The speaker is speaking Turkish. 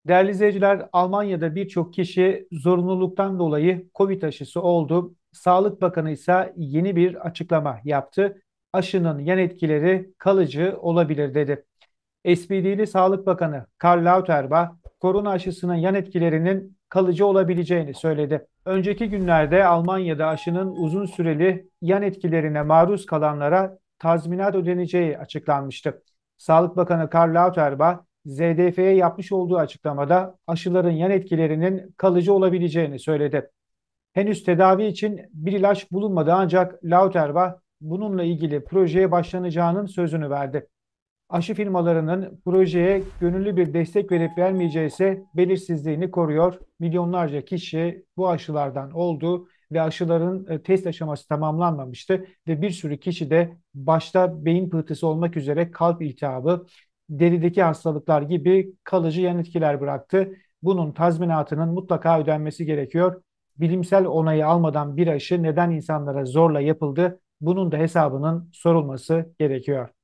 Değerli izleyiciler, Almanya'da birçok kişi zorunluluktan dolayı Covid aşısı oldu. Sağlık Bakanı ise yeni bir açıklama yaptı. Aşının yan etkileri kalıcı olabilir dedi. SPD'li Sağlık Bakanı Karl Lauterbach, korona aşısının yan etkilerinin kalıcı olabileceğini söyledi. Önceki günlerde Almanya'da aşının uzun süreli yan etkilerine maruz kalanlara tazminat ödeneceği açıklanmıştı. Sağlık Bakanı Karl Lauterbach, ZDF'ye yapmış olduğu açıklamada aşıların yan etkilerinin kalıcı olabileceğini söyledi. Henüz tedavi için bir ilaç bulunmadı ancak Lauterbach bununla ilgili projeye başlanacağının sözünü verdi. Aşı firmalarının projeye gönüllü bir destek verip vermeyeceği ise belirsizliğini koruyor. Milyonlarca kişi bu aşılardan oldu ve aşıların test aşaması tamamlanmamıştı ve bir sürü kişi de başta beyin pıhtısı olmak üzere kalp iltihabı, derideki hastalıklar gibi kalıcı yan etkiler bıraktı. Bunun tazminatının mutlaka ödenmesi gerekiyor. Bilimsel onayı almadan bir aşı neden insanlara zorla yapıldı? Bunun da hesabının sorulması gerekiyor.